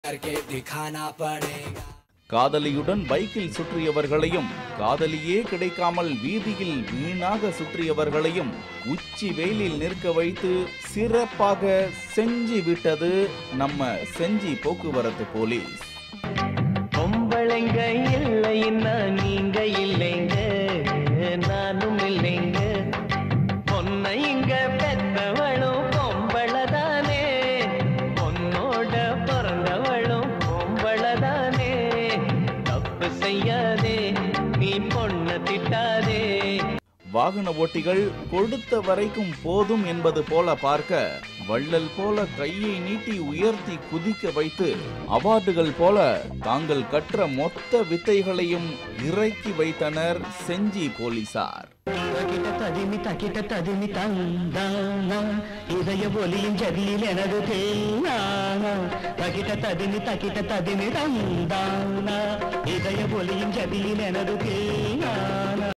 करके दिखाना पड़ेगा. காதலியுடன் பைக்கில் சுற்றியவர்களையும் காதலியே கிடைக்காமல் வீதியில் வீணாக சுற்றியவர்களையும் உச்சி வெயிலில் நிற்க வைத்து சிறப்பாக செஞ்சு விட்டது நம்ம செஞ்சி போக்குவரத்து போலீஸ். பொம்பளைங்க இல்லைன்னா நீங்க இல்லைங்க, நானும் இல்லைங்க. பொன்னை இங்க பெற்றவளும் பொம்பளதானே, பொன்னோட பிறந்தவளும் பொம்பளதானே. தப்பு செய்யாதே நீ பொண்ண திட்டாதே. வாகன ஓட்டிகள் கொடுத்த வரைக்கும் போதும் என்பது போல பார்க்க வள்ளல் போல கையை நீட்டி உயர்த்தி குதிக்க வைத்து அவார்டுகள் போல தாங்கள் கற்ற மொத்த வித்தைகளையும் இறக்கி வைத்தனர் செஞ்சி போலீசார். இதய ஒலியின் ஜதியில் எனது இதய ஒலியின் ஜதியில் எனது